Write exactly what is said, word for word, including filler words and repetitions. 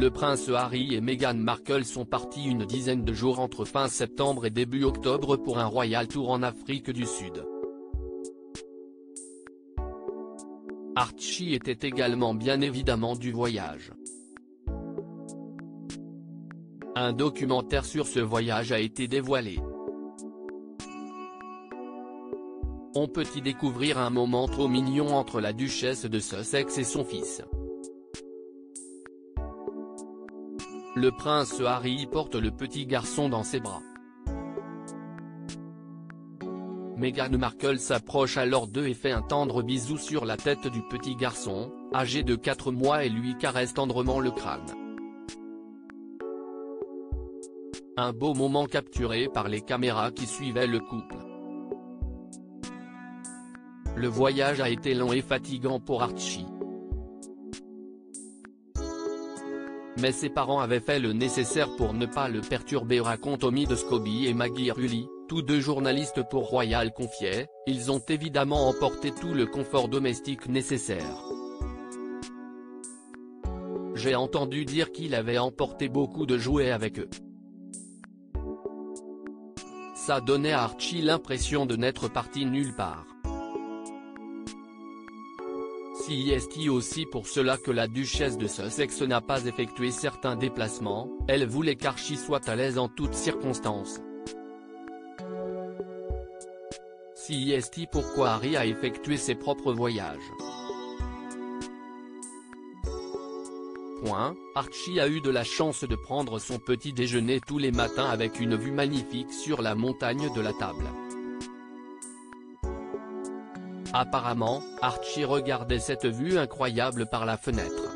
Le prince Harry et Meghan Markle sont partis une dizaine de jours entre fin septembre et début octobre pour un royal tour en Afrique du Sud. Archie était également bien évidemment du voyage. Un documentaire sur ce voyage a été dévoilé. On peut y découvrir un moment trop mignon entre la duchesse de Sussex et son fils. Le prince Harry porte le petit garçon dans ses bras. Meghan Markle s'approche alors d'eux et fait un tendre bisou sur la tête du petit garçon, âgé de quatre mois, et lui caresse tendrement le crâne. Un beau moment capturé par les caméras qui suivaient le couple. Le voyage a été long et fatigant pour Archie. Mais ses parents avaient fait le nécessaire pour ne pas le perturber, racontent Tommy de Scobie et Maggie Rulli, tous deux journalistes pour Royal confiaient, ils ont évidemment emporté tout le confort domestique nécessaire. J'ai entendu dire qu'il avait emporté beaucoup de jouets avec eux. Ça donnait à Archie l'impression de n'être parti nulle part. C'est aussi pour cela que la duchesse de Sussex n'a pas effectué certains déplacements, elle voulait qu'Archie soit à l'aise en toutes circonstances. C'est pourquoi Harry a effectué ses propres voyages. Point. Archie a eu de la chance de prendre son petit déjeuner tous les matins avec une vue magnifique sur la montagne de la Table. Apparemment, Archie regardait cette vue incroyable par la fenêtre.